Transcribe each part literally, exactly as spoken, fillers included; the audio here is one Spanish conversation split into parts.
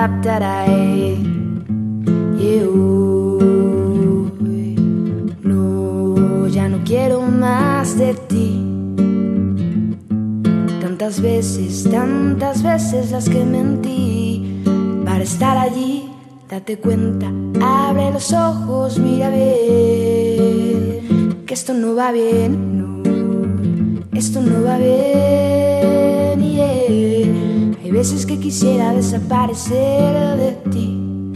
adaptaré. Y hoy, no, ya no quiero más de ti. Tantas veces, tantas veces las que mentí para estar allí. Date cuenta, abre los ojos, mira a ver que esto no va bien, no, esto no va bien, yeah. Hay veces que quisiera desaparecer de ti,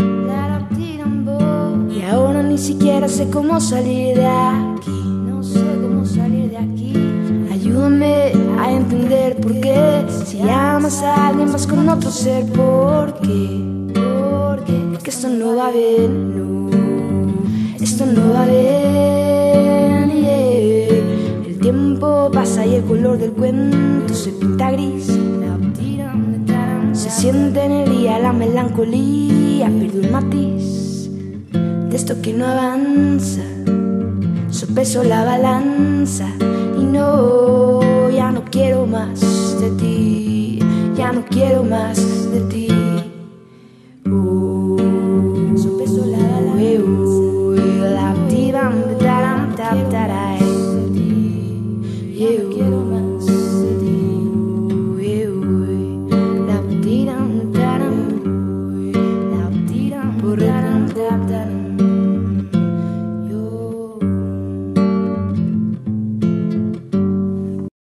y ahora ni siquiera sé cómo salir de aquí, no sé cómo salir de aquí. Ayúdame a entender por qué, si amas a alguien vas con otro ser, ¿por qué? Que esto no va bien, no, esto no va bien, yeah. El tiempo pasa y el color del cuento se pinta gris. Se siente en el día la melancolía, perdió el matiz de esto que no avanza. Sopesó la balanza y no, ya no quiero más de ti, ya no quiero más de ti.